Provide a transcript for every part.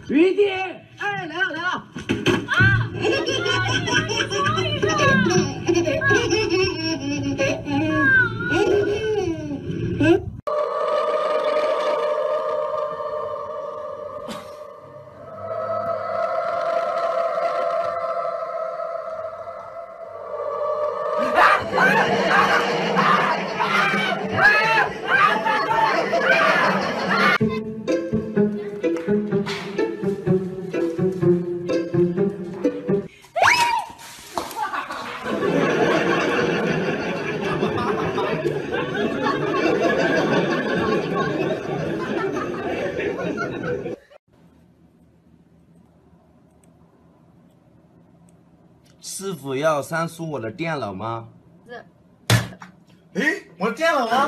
雨滴，哎，来了来了！啊！ 师傅要删除我的电脑吗？ 是。 哎，我的电脑呢？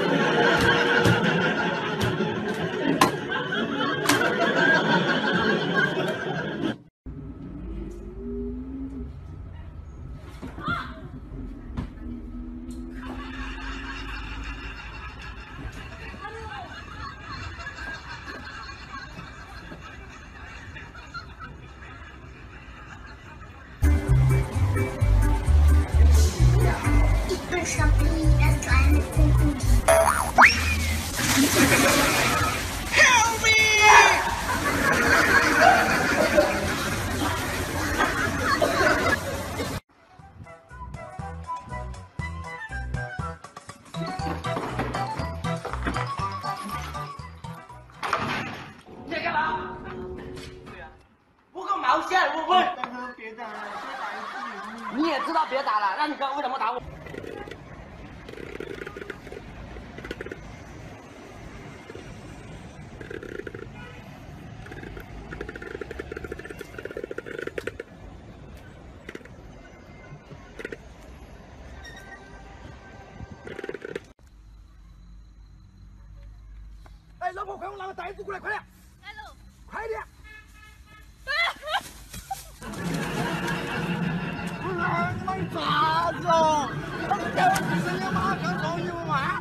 上臂的酸乎乎的。Help me！ 你在干嘛？对呀，我个毛线！我。 大哥，别打了，再打一次。 你也知道别打了，那你刚刚为什么打我？哎，老婆，快用那个袋子过来，快点！ 来喽， 快点！你妈你咋子哦？他是叫我去生的吗？刚装衣服吗？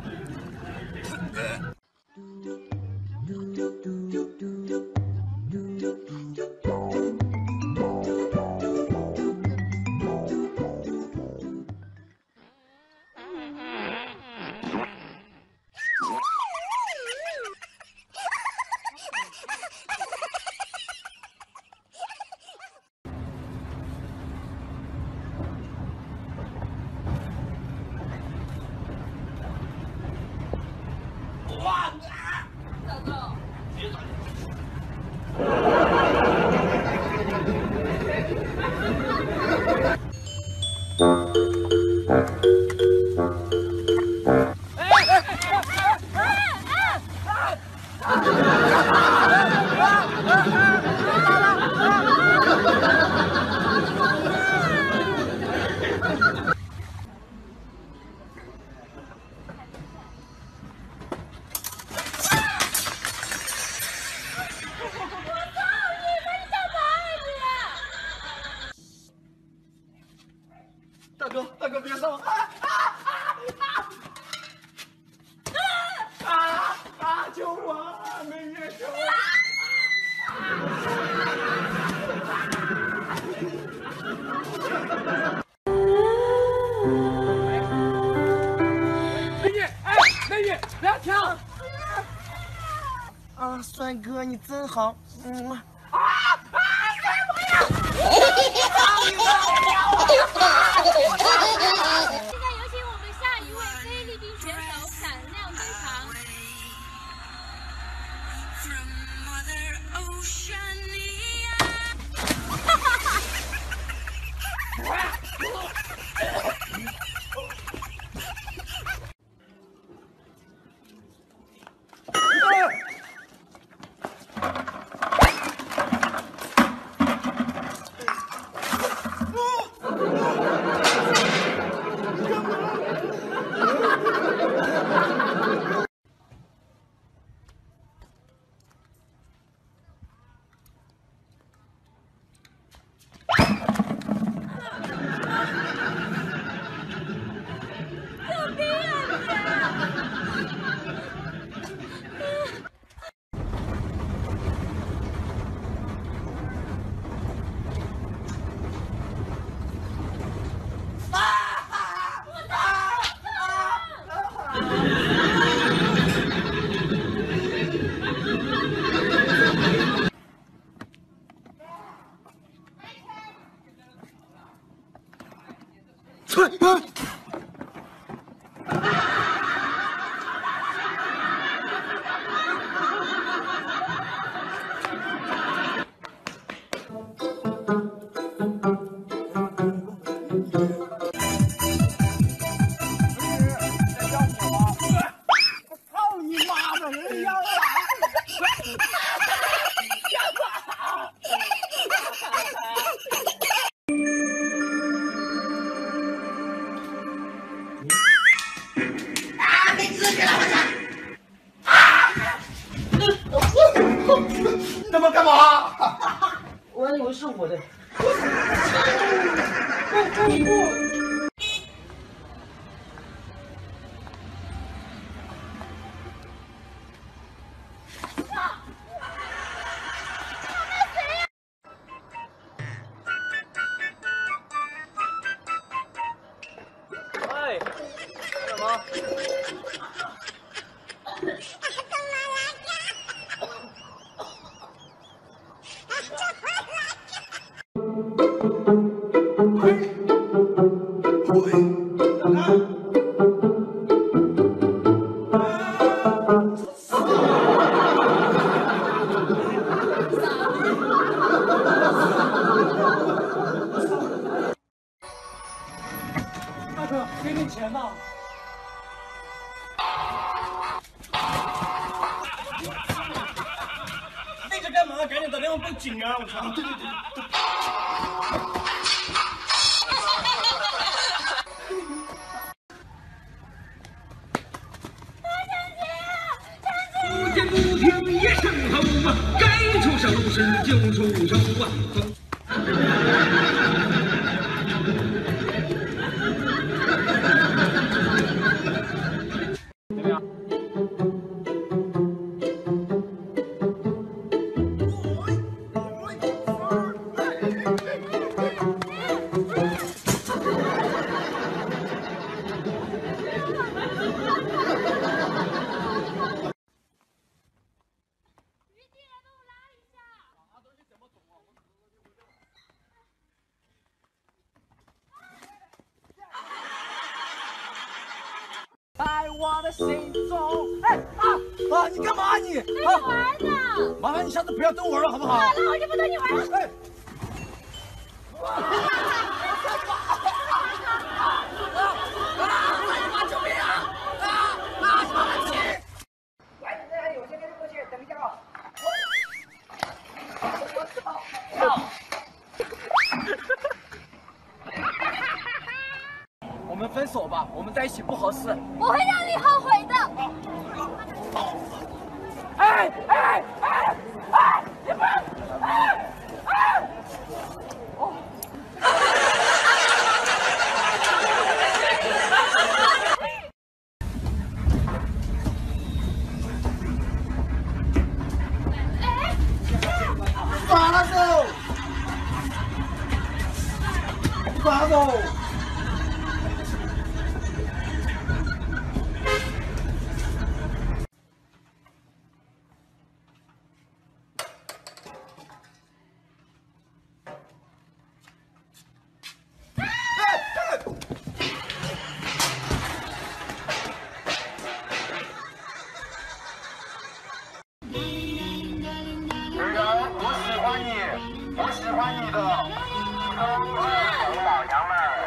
哇！ 大哥， 别打！大哥，大哥，别上！救我！美女，救我！美女，哎，美女，不要跳！ 啊，帅哥，你真好。 现在有请我们下一位菲律宾选手闪亮登场。 他妈干嘛？ 我以为是我的。 哎，干什么？ 大哥，给点钱吧。立着干嘛？赶紧打电话报警啊！我操！对。 不见不听一声吼啊，该出手时就出手啊。 在我的心中，哎你干嘛你？ 跟你玩呢。 麻烦你下次不要逗我了，好不好？ 好了，我就不逗你玩了。 哎，救命啊！ 来，这还有些跟着过去，等一下啊。 我们分手吧，我们在一起不合适。 我会让你后悔的。 你不要！放手！放手！ 我喜欢你的老娘们儿。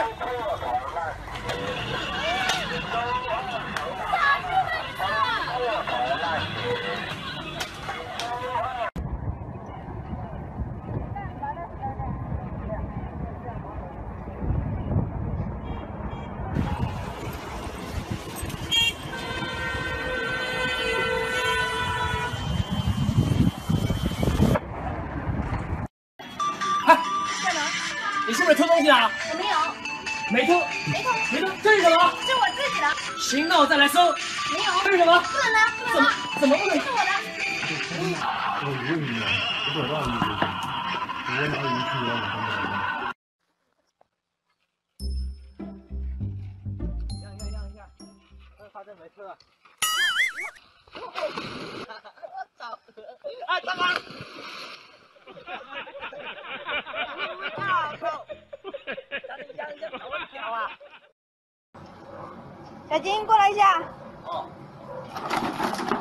你是不是偷东西啊？ 我没有， 没偷，没偷，这是什么？ 是我自己的。 行，那我再来搜。 没有， 这是什么？ 不能拿，不能拿， 怎么不能？ 是我的。 我问你，我多少你？我问他一句了， 让，发现没事了。我操！哎，大哥！ 小金，过来一下。 哦。